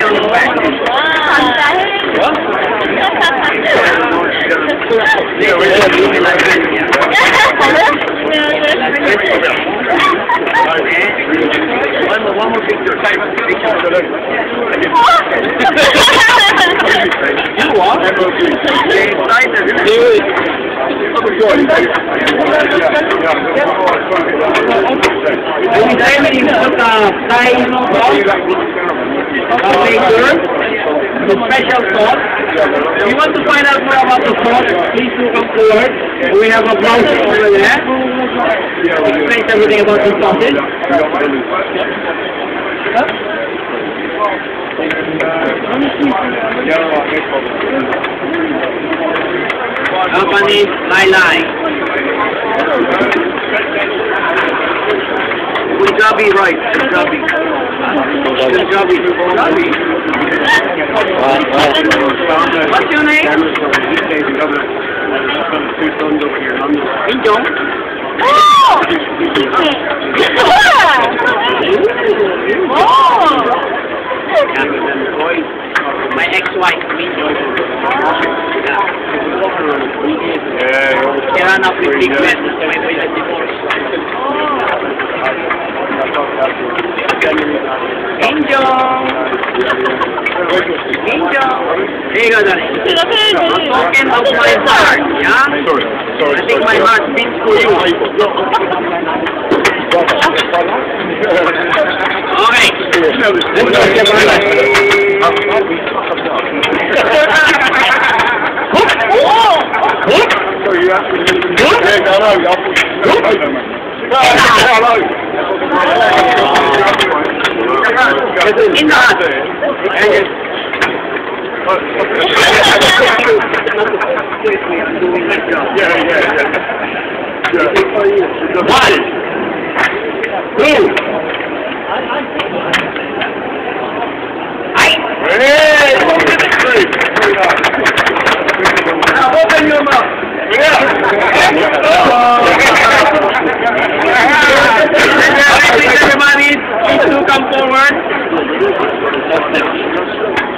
One more picture. You what? The special sauce. If you want to find out more about the sauce, please do come forward. We have a browser over there. Explains everything about the sausage. Company Lai Lai. Punjabi rice. Punjabi. Punjabi. What's your name? Injong. Oh! My ex-wife, Kaya na pre-treatment, so may divorce. Angel! Angel! There you go, darling. Spoken of my heart, yeah? I think my heart beats for you. Okay. In the heart. One, two. Now open your mouth. Yeah.